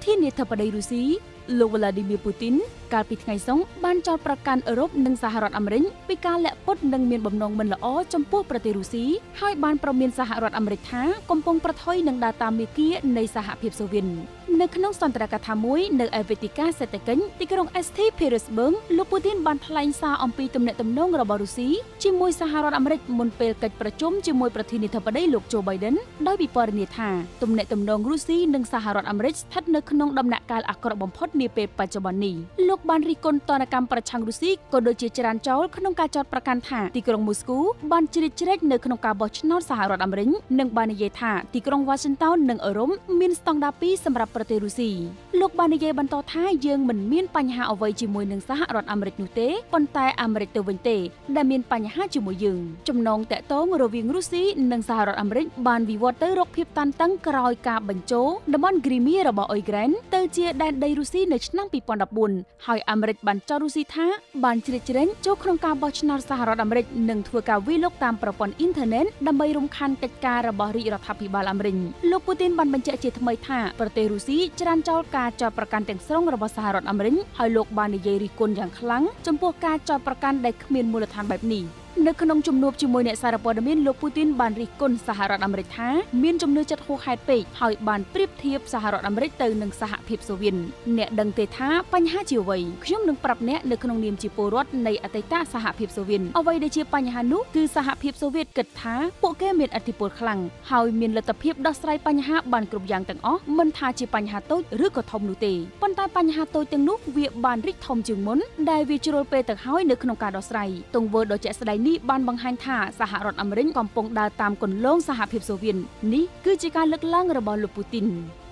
ធានាធិបតីរុស្ស៊ីលោក Vladimir Putin កាលពីថ្ងៃសុក្របានចោទប្រកាន់អឺរ៉ុបនិងសហរដ្ឋអាមេរិកពីការលាក់ពុតនិងមានបំណងមិនល្អចំពោះប្រទេសរុស្ស៊ីហើយបានប្រមានសហរដ្ឋអាមេរិកថាកំពុងប្រថុយនឹងដាតាមាគ៌ានៃសហភាពសូវៀតនៅក្នុងសន្ទរកថាមួយនៅឯវេទិកាសេដ្ឋកិច្ចទីក្រុង ST Petersburg លោក Putin បានថ្លែងសារអំពីទំនាក់ទំនងរបស់រុស្ស៊ីជាមួយសហរដ្ឋអាមេរិកមុនពេលកិច្ចប្រជុំជាមួយប្រធានាធិបតីលោក Joe Biden ដោយពិពណ៌នាថាទំនាក់ទំនងរុស្ស៊ីនិងសហរដ្ឋអាមេរិកស្ថិតនៅក្នុងដំណាក់កាលអាក្រក់បំផុតនាពេលបច្ចុប្បន្ននេះលោកបានរិះគន់ទណ្ឌកម្មប្រឆាំងរុស្ស៊ីក៏ដូចជាចរានចោលក្នុងការចោទប្រកាន់ថាទីក្រុងមូស្គូបានជ្រៀតជ្រែកនៅក្នុងការបោះឆ្នោតសហរដ្ឋអាមេរិកនិងបាននិយាយថាទីក្រុង Washington និងអឺរ៉ុបមានស្តង់ដារពីរសម្រាប់ប្រទេសរុស្ស៊ីលោកបាននិយាយបន្តថាយើងមិនមានបញ្ហាអ្វីជាមួយនឹងសហរដ្ឋអាមេរិកនោះទេប៉ុន្តែអាមេរិកទៅវិញទេដែលមានបញ្ហាជាមួយយើងចំណងតាក់ទងរវាងរុស្ស៊ីនិងសហរដ្ឋអាមេរិកបានវិវត្តទៅរកភាពតានតឹងក្រោយការបញ្ចូលតំបន់គ្រីមៀរបស់អ៊ុយក្រែនទៅជាដែនដីរុស្ស៊ីនៅឆ្នាំ2014ហើយអាមេរិកបានចោទរុស្ស៊ីថាបានជ្រៀតជ្រែកចូលក្នុងការបោះឆ្នោតសហរដ្ឋអាមេរិកនិងធ្វើការវាយលុកតាមប្រព័ន្ធអ៊ីនធឺណិតដើម្បីរំខានកិច្ចការរបស់រាជរដ្ឋាភិបាលអាមេរិកលោកពូទីនបានបញ្ជាក់ជាថ្មីថាប្រទេសរុស្ស៊ីច្រានចោលការចោទប្រកាន់ទាំងស្រុងរបស់សហរដ្ឋអាមេរិកហើយលោកបាននិយាយរិះគន់យ៉ាងខ្លាំងចំពោះការចោទប្រកាន់ដែលគ្មានមូលដ្ឋានបែបនេះនៅក្នុងជំនួបជាមួយអ្នកសារព័ត៌មានលោកពូទីនបានរិះគន់សហរដ្ឋអាមេរិកថាមានជំនឿចិត្តហួសហេតុពេកហើយបានប្រៀបធៀបសហរដ្ឋអាមេរិកទៅនឹងសហភាពសូវៀតអ្នកដឹងទេថាបញ្ហាជាអ្វីខ្ញុំនឹងប្រាប់អ្នកនៅក្នុងនាមជាពលរដ្ឋនៃអតីតសហភាពសូវៀតអ្វីដែលជាបញ្ហានោះគឺសហភាពសូវៀតគិតថាពួកគេមានឥទ្ធិពលខ្លាំងហើយមានលទ្ធភាពដោះស្រាយបញ្ហាបានគ្រប់យ៉ាងទាំងអស់មិនថាជាបញ្ហាតូចឬក៏ធំនោះទេប៉ុន្តែបញ្ហាតូចទាំងនោះវាបានរីកធំជាងមុនដែលវាជ្រុលពេលទៅហើយនៅក្នុងការដោះស្រាយទង្វើដ៏ជាក់ស្ដែងនេះបានបង្ហាញថាសហរដ្ឋអាមេរិកកំពុងដើរតាមគន្លងសហភាពសូវៀតនេះគឺជាការលើកឡើងរបស់លោកពូទីន